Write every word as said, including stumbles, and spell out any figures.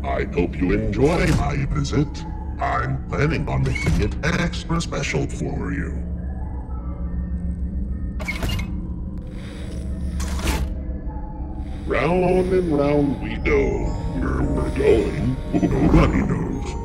I hope you enjoy my visit. I'm planning on making it extra special for you. Round and round we go. Where we're going, nobody knows.